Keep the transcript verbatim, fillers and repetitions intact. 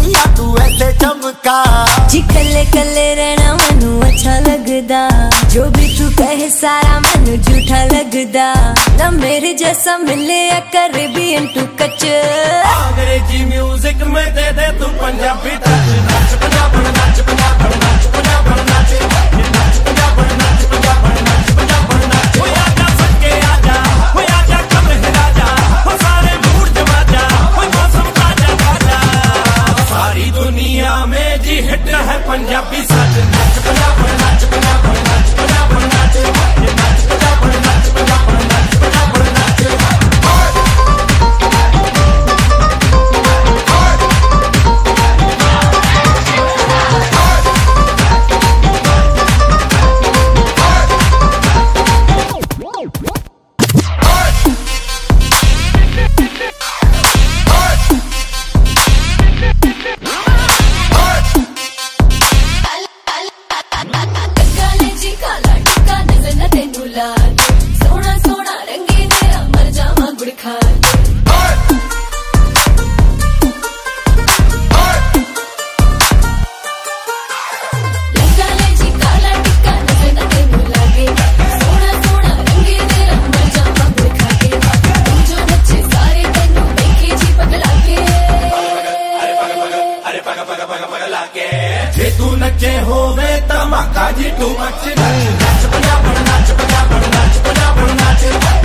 दुनिया तू ऐसे चमका। जी कले कले रहना मनु अच्छा लगदा, जो भी तू कहे सारा मनु झूठा लगदा। ना मेरे जैसा मिले या करे भी इंटू कच। अंग्रेजी म्यूजिक में दे दे तू पंजाबी टच। नाच पंजाब नाच पंजाब नाच पंजाब नाच नाच पंजाब नाच पंजाब नाच पंजाब नाच। हो आजा सके आजा, हो आजा कमरे राजा, हो सारे मूड जमा जा, हो मौसम ताजा ताजा। सारी दुनिया में जी हिट है पंजाबी साज। नाच पंजाब नाच पंजाब नाच पंजाब नाच नाच पंजाब नाच पंजाब नाच पंजाब नाच। सोना सोना रंगे तेरा मर जावा गुड़ खा। तू नचे होवे धमाका जी तू मच। नाच पंजाब नाच पंजाब नाच पंजाब नाच।